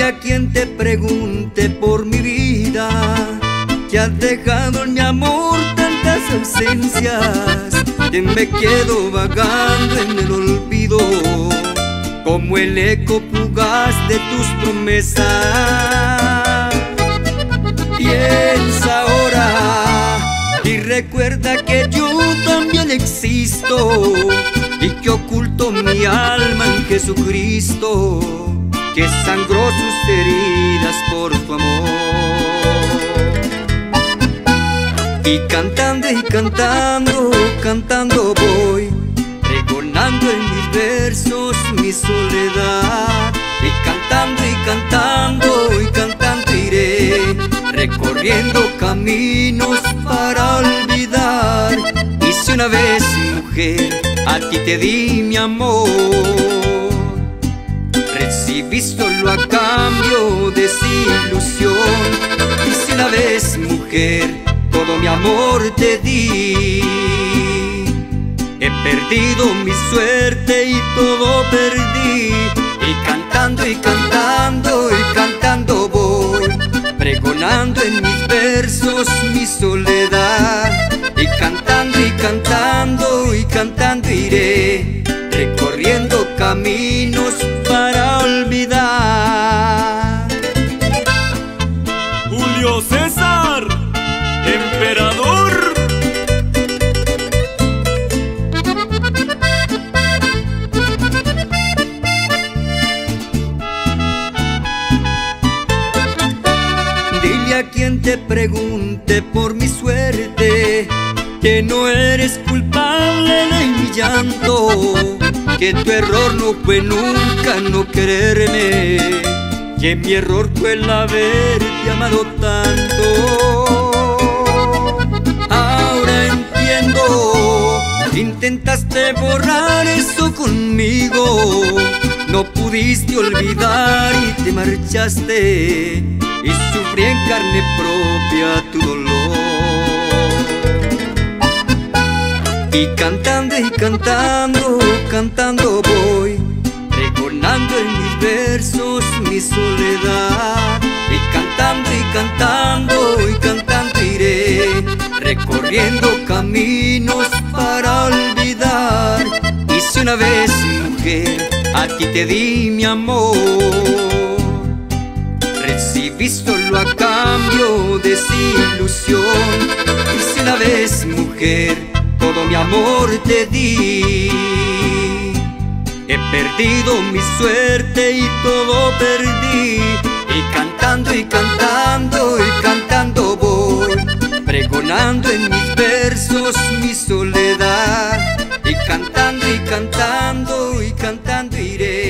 a quien te pregunte por mi vida, que has dejado en mi amor tantas ausencias, que me quedo vagando en el olvido, como el eco fugaz de tus promesas. Piensa ahora y recuerda que yo también existo, y que oculto mi alma en Jesucristo, que sangró sus heridas por tu amor. Y cantando y cantando, cantando voy, pregonando en mis versos mi soledad. Y cantando y cantando y cantando iré, recorriendo caminos para olvidar. Y si una vez, mujer, a ti te di mi amor, recibí solo a cambio desilusión. Y si una vez, mujer, todo mi amor te di, he perdido mi suerte y todo perdí. Y cantando y cantando y cantando voy, pregonando en mis versos mi soledad. Y cantando y cantando y cantando iré, recorriendo caminos para olvidar. Julio César, emperador. Dile a quien te pregunte por mi suerte, que no eres culpable de mi llanto, que tu error no fue nunca no quererme, que mi error fue el haberte amado tanto. Ahora entiendo, intentaste borrar eso conmigo, no pudiste olvidar y te marchaste, y sufrí en carne propia tu dolor. Y cantando, cantando voy, pregonando en mis versos mi soledad. Y cantando y cantando iré, recorriendo caminos para olvidar. Y si una vez, mujer, a ti te di mi amor, recibí solo a cambio desilusión. Y si una vez, mujer, todo mi amor te di, he perdido mi suerte y todo perdí. Y cantando y cantando y cantando voy, pregonando en mis versos mi soledad. Y cantando y cantando y cantando iré,